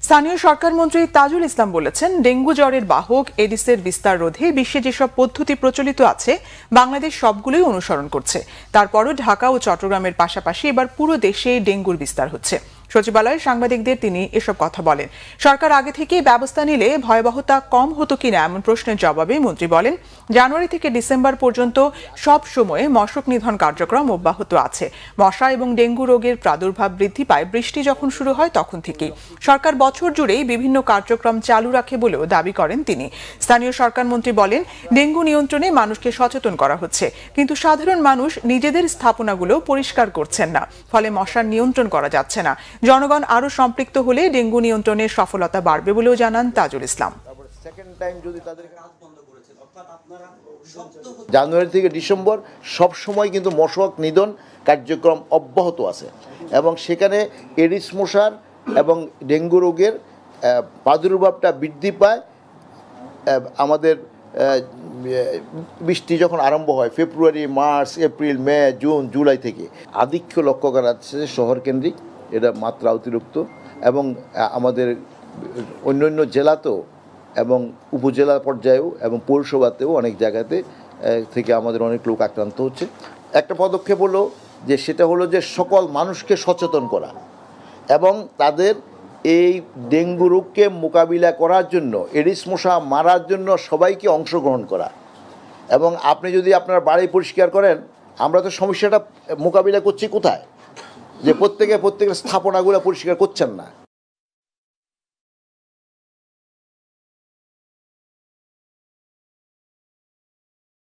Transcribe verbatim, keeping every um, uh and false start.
স্থানীয় সরকার মন্ত্রী তাজুল ইসলাম বলেছেন, ডেঙ্গু জ্বরের বাহক এডিসের বিস্তার রোধে বিশ্বে যেসব পদ্ধতি প্রচলিত আছে বাংলাদেশ সবগুলোই অনুসরণ করছে। তারপরও ঢাকা ও চট্টগ্রামের পাশাপাশি এবার পুরো দেশে ডেঙ্গুর বিস্তার হচ্ছে। সচিবালয়ে সাংবাদিকদের তিনি এসব কথা বলেন। সরকার আগে থেকেই ব্যবস্থা নিলে ভয়াবহতা কম হতো কিনা এমন প্রশ্নের জবাবে মন্ত্রী বলেন, জানুয়ারি থেকে ডিসেম্বর পর্যন্ত সব সময়ে মশক নিধন কার্যক্রম অব্যাহত আছে। মশা এবং ডেঙ্গু রোগের প্রাদুর্ভাব বৃদ্ধি পায় বৃষ্টি যখন শুরু হয় তখন থেকেই। সরকার বছর জুড়েই বিভিন্ন কার্যক্রম চালু রাখে বলেও দাবি করেন তিনি। স্থানীয় সরকার মন্ত্রী বলেন, ডেঙ্গু নিয়ন্ত্রণে মানুষকে সচেতন করা হচ্ছে, কিন্তু সাধারণ মানুষ নিজেদের স্থাপনাগুলো পরিষ্কার করছেন না, ফলে মশার নিয়ন্ত্রণ করা যাচ্ছে না। জনগণ আরো সম্পৃক্ত হলে ডেঙ্গু নিয়ন্ত্রণের সফলতা বাড়বে বলেও জানান তাজুল ইসলাম। জানুয়ারি থেকে ডিসেম্বর সব সময় কিন্তু মশক নিধন কার্যক্রম অব্যাহত আছে এবং সেখানে এডিস মশার এবং ডেঙ্গু রোগের প্রাদুর্ভাবটা বৃদ্ধি পায়। আমাদের বৃষ্টি যখন আরম্ভ হয় ফেব্রুয়ারি, মার্চ, এপ্রিল, মে, জুন, জুলাই থেকে আধিক্য লক্ষ্য করা যাচ্ছে শহর কেন্দ্রিক, এটা মাত্রা অতিরিক্ত এবং আমাদের অন্য অন্য জেলাতেও এবং উপজেলা পর্যায়েও এবং পৌরসভাতেও অনেক জায়গাতে থেকে আমাদের অনেক লোক আক্রান্ত হচ্ছে। একটা পদক্ষেপ হলো যে সেটা হলো যে সকল মানুষকে সচেতন করা এবং তাদের এই ডেঙ্গু রোগকে মোকাবিলা করার জন্য, এডিস মশা মারার জন্য সবাইকে অংশগ্রহণ করা। এবং আপনি যদি আপনার বাড়ি পরিষ্কার করেন, আমরা তো সমস্যাটা মোকাবিলা করছি কোথায়, যে প্রত্যেকে প্রত্যেকের স্থাপনাগুলো পরিষ্কার করছেন না।